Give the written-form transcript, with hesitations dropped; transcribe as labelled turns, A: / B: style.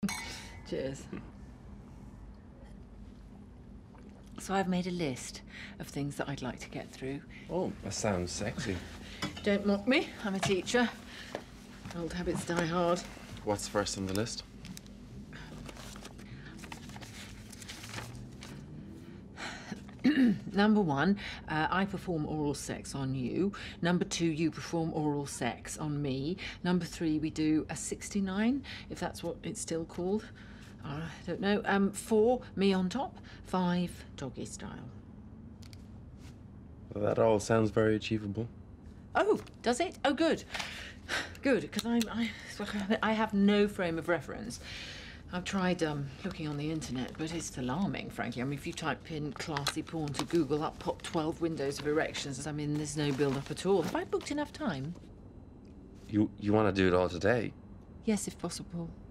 A: Cheers. So I've made a list of things that I'd like to get through.
B: Oh, that sounds sexy.
A: Don't mock me, I'm a teacher. Old habits die hard.
B: What's first on the list?
A: Number 1, I perform oral sex on you. Number 2, you perform oral sex on me. Number 3, we do a 69, if that's what it's still called. I don't know. 4, me on top. 5, doggy style.
B: Well, that all sounds very achievable.
A: Oh, does it? Oh, good. Good, because I have no frame of reference. I've tried looking on the internet, but it's alarming, frankly. I mean, if you type in classy porn to Google, up pop 12 windows of erections. I mean, there's no build-up at all. Have I booked enough time?
B: You want to do it all today?
A: Yes, if possible.